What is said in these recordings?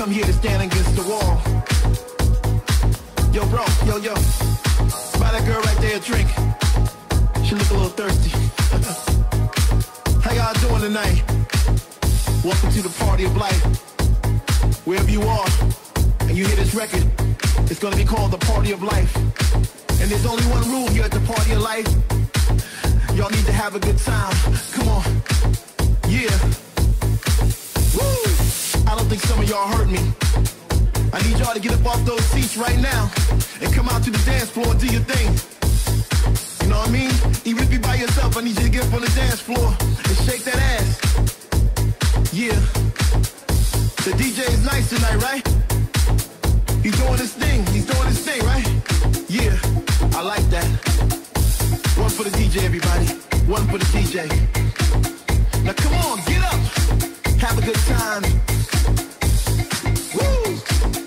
come here to stand against the wall. Yo, bro, yo. Buy that girl right there a drink. She look a little thirsty. How y'all doing tonight? Welcome to the party of life. Wherever you are, and you hear this record, it's gonna be called the party of life. And there's only one rule here at the party of life. Y'all need to have a good time. Come on. Yeah. Woo! I don't think some of y'all heard me. I need y'all to get up off those seats right now and come out to the dance floor and do your thing. You know what I mean? Even if you're by yourself, I need you to get up on the dance floor and shake that ass. Yeah. The DJ is nice tonight, right? He's doing his thing, right? Yeah, I like that. One for the DJ, everybody. One for the DJ. Now come on, get up. Have a good time. Woo!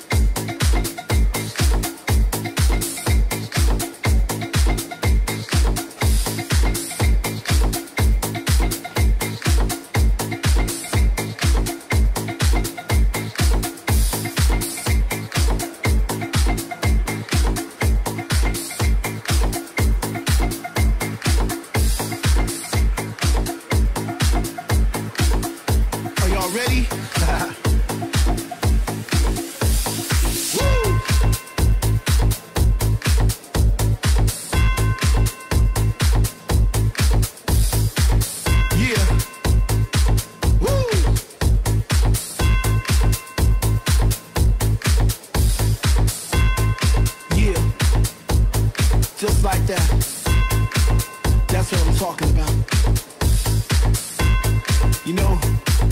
Ready? Woo! Yeah. Woo! Yeah. Just like that. That's what I'm talking about. You know,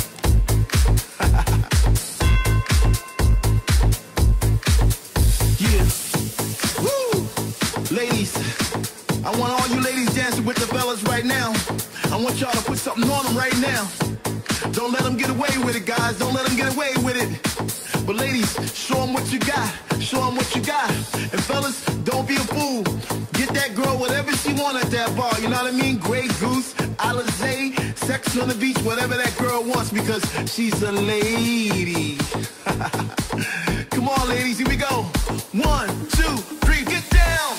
ladies, I want all you ladies dancing with the fellas right now. I want y'all to put something on them right now. Don't let them get away with it, guys. Don't let them get away with it. But ladies, show them what you got. Show them what you got. And fellas, don't be a fool. Get that girl whatever she want at that bar. You know what I mean? Grey Goose, Alizé, Sex on the Beach, whatever that girl wants, because she's a lady. Come on, ladies, here we go. 1, 2, 3, get down.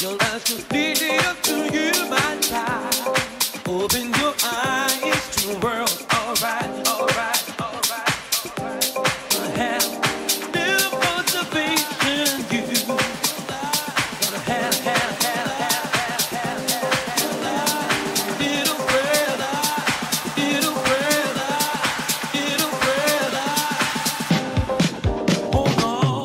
Your life completely up to you, my child. Open your eyes to the world. Alright, alright, alright, alright. Gonna have little motivation, you. Gonna have little bread, little bread, little bread. Hold on.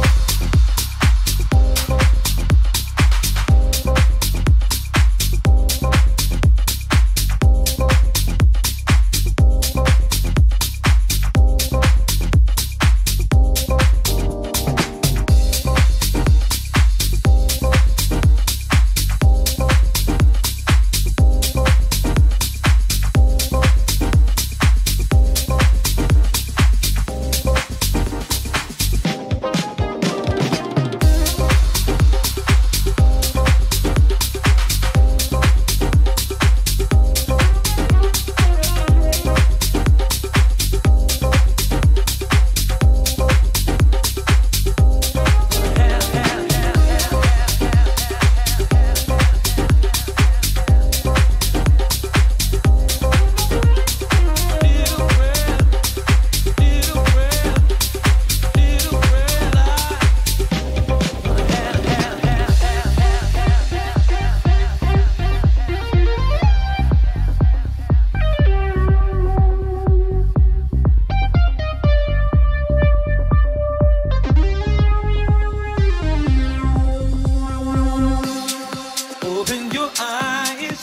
Open your eyes.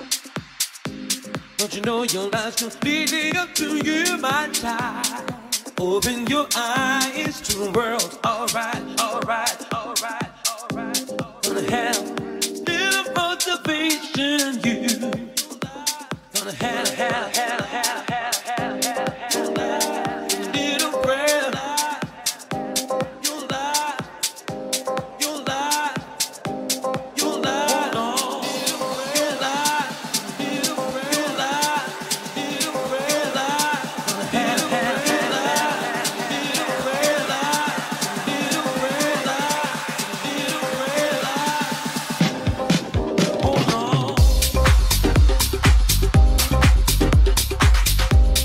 Don't you know your life's completely up to you, my child? Open your eyes to the world. Alright, alright, alright, alright. Gonna have little motivation, you. Gonna have little bread. Your life, your life. Your life, your life, little red light, little red light. Gonna have little red light, little red light, little red light. Hold on.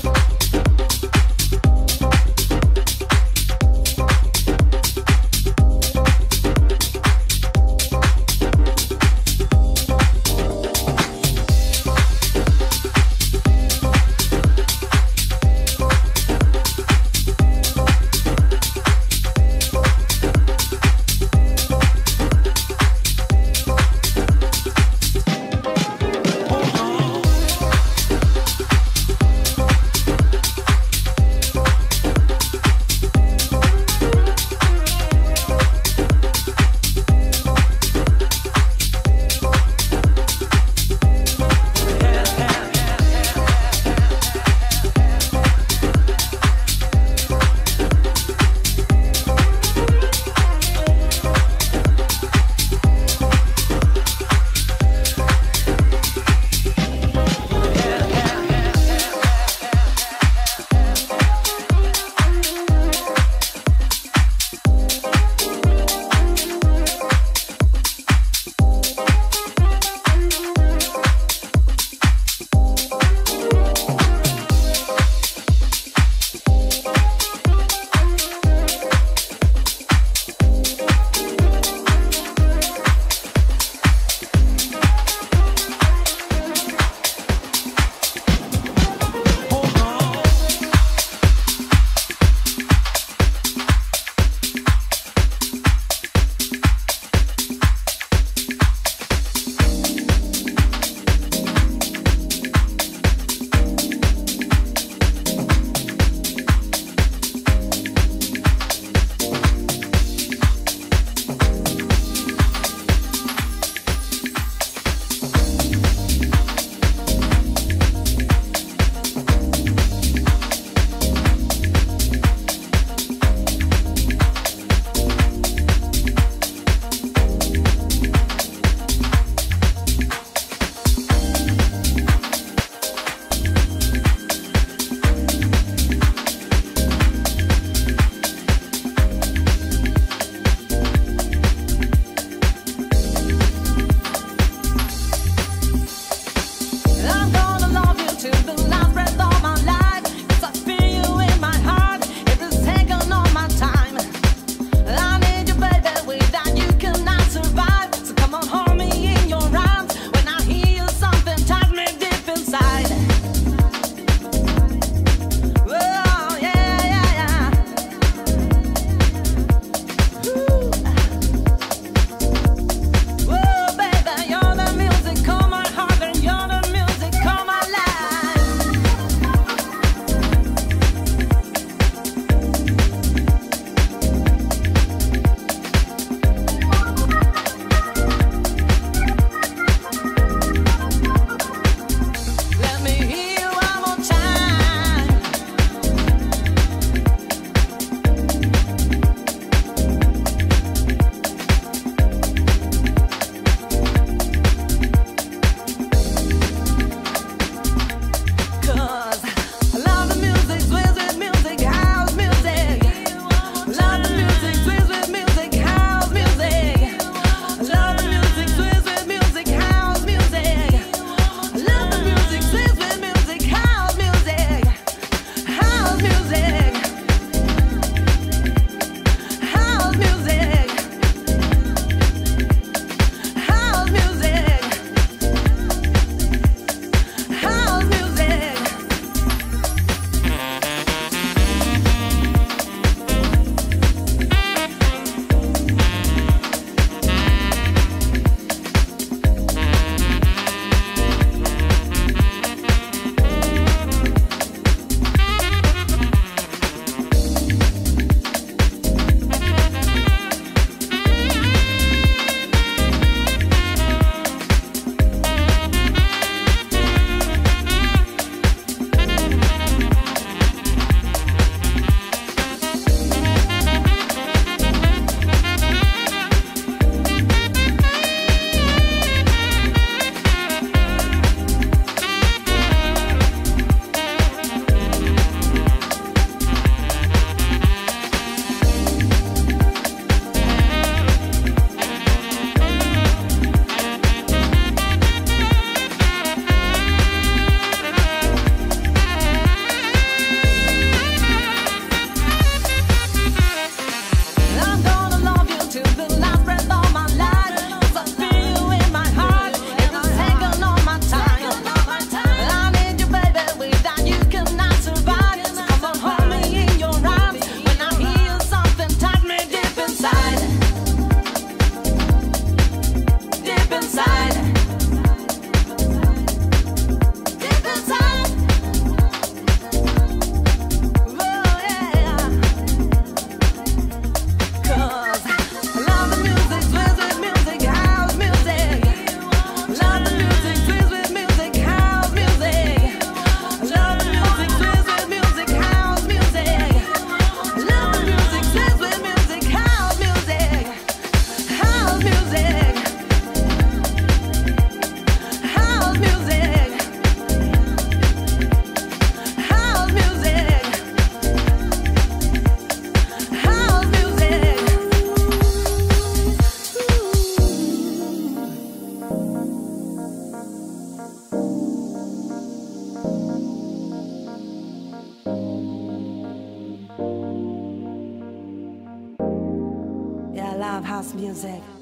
house music.